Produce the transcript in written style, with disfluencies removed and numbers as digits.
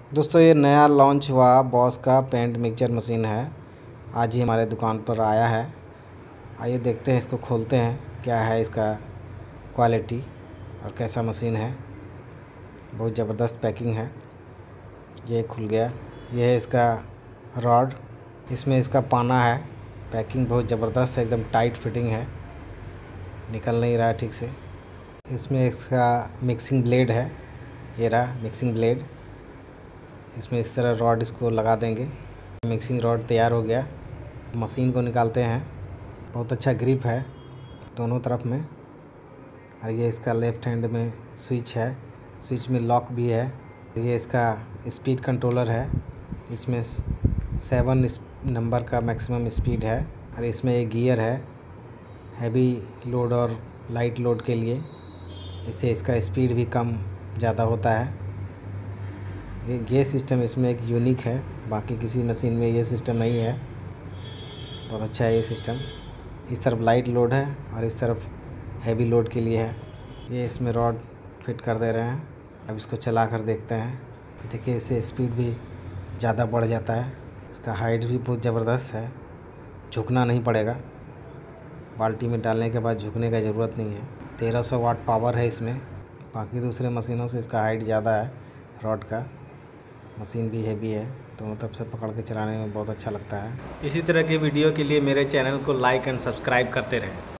दोस्तों ये नया लॉन्च हुआ बॉस का पेंट मिक्सचर मशीन है। आज ही हमारे दुकान पर आया है। आइए देखते हैं, इसको खोलते हैं क्या है इसका क्वालिटी और कैसा मशीन है। बहुत ज़बरदस्त पैकिंग है। ये खुल गया। ये है इसका रॉड, इसमें इसका पाना है। पैकिंग बहुत ज़बरदस्त है, एकदम टाइट फिटिंग है, निकल नहीं रहा ठीक से। इसमें इसका मिक्सिंग ब्लेड है। ये रहा मिक्सिंग ब्लेड। इसमें इस तरह रॉड इसको लगा देंगे। मिक्सिंग रॉड तैयार हो गया। मशीन को निकालते हैं। बहुत अच्छा ग्रिप है दोनों तरफ में। और ये इसका लेफ़्ट हैंड में स्विच है, स्विच में लॉक भी है। ये इसका स्पीड कंट्रोलर है। इसमें 7 नंबर का मैक्सिमम स्पीड है। और इसमें एक गियर है हैवी लोड और लाइट लोड के लिए। इससे इसका स्पीड भी कम ज़्यादा होता है। ये सिस्टम इसमें एक यूनिक है, बाकी किसी मशीन में ये सिस्टम नहीं है। बहुत अच्छा है ये सिस्टम। इस तरफ लाइट लोड है और इस तरफ हैवी लोड के लिए है। ये इसमें रॉड फिट कर दे रहे हैं। अब इसको चला कर देखते हैं। देखिए इससे स्पीड भी ज़्यादा बढ़ जाता है। इसका हाइट भी बहुत ज़बरदस्त है, झुकना नहीं पड़ेगा। बाल्टी में डालने के बाद झुकने का ज़रूरत नहीं है। 1300 वाट पावर है इसमें। बाकी दूसरे मशीनों से इसका हाइट ज़्यादा है रॉड का। मशीन भी हैवी है, दोनों तरफ से पकड़ के चलाने में बहुत अच्छा लगता है। इसी तरह के वीडियो के लिए मेरे चैनल को लाइक एंड सब्सक्राइब करते रहें।